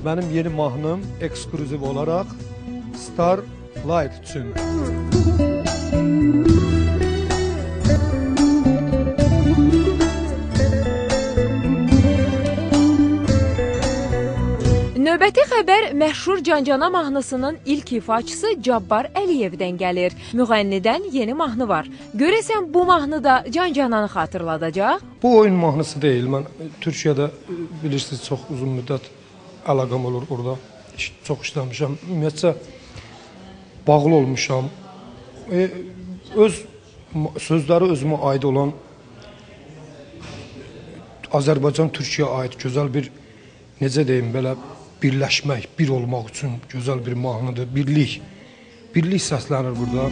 Benim yeni mahnım ekskluziv olarak Starlight için. Növbəti xəbər məşhur Cancana mahnısının ilk ifaçısı Cabbar Əliyevdən gəlir. Müğənnidən yeni mahnı var. Görəsən bu mahnı da Cancananı xatırladacaq? Bu oyun mahnısı değil. Ben Türkiye'de bilirsiniz çok uzun müddət əlaqam olur orada. Çox işləmişəm. Ümumiyyətcə bağlı olmuşam. Öz sözləri özümə aid olan Azərbaycan Türkiyəyə aid gözəl bir, necə deyim, belə birləşmək, bir olmaq üçün gözəl bir mahnıdır. Birlik səslənir burada.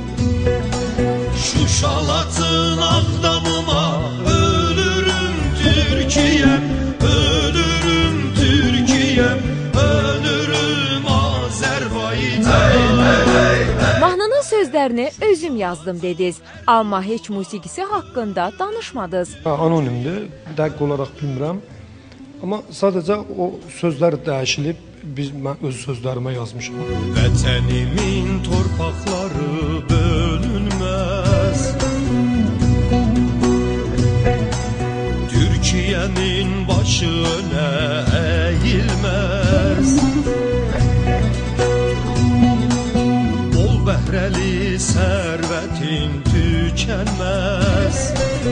Şuşalatın Ağdamıma ölürüm Türkiyəm, ölürüm Türkiyəm, ölürüm Azərbaycan. Mahnının sözlərini özüm yazdım dediniz, amma heç musiqisi haqqında danışmadınız. Anonimdir, dəqiq olaraq bilmirəm. Amma sadəcə o sözlər dəyişilib, mən öz sözlərimə yazmışam. Vətənimin torpaqları bölünməz, Türkiyənin başı önə əyilməz, bol bəhrəli sərvətin tükənməz.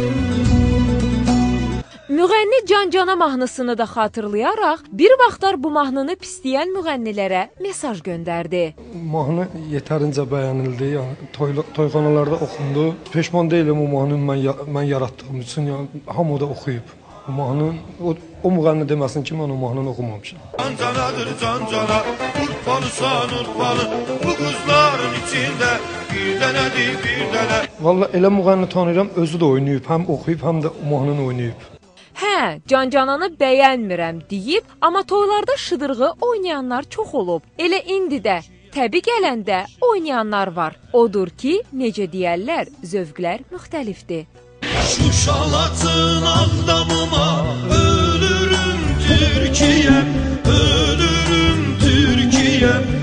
Müğənni Cancana mahnısını da xatırlayaraq, bir vaxtlar bu mahnını pisləyən müğənnilərə mesaj göndərdi. Mahnı yetərincə bəyənildi, yəni toyxanalarda oxundu. Peşman deyiləm o mahnını mən yaratdığım üçün, yəni hamı da oxuyub. O mahnı, o müğənni deməsin ki, mən o mahnını oxumamışam. Cancanadır cancana, Urfalısan Urfalı, bu qızların içində bir dənədir bir dənə. Vallahi elə müğənni tanıyıram, özü də oynayıb, həm oxuyub, həm də o mahnını oynayıb. Hə, Cancananı bəyənmirəm deyib, amma toylarda şıdırğı oynayanlar çox olub. Elə indi də, təbii gələndə oynayanlar var. Odur ki, necə deyərlər, zövqlər müxtəlifdir. Şuşalatın Ağdamıma ölürüm Türkiyəm, ölürüm Türkiyəm.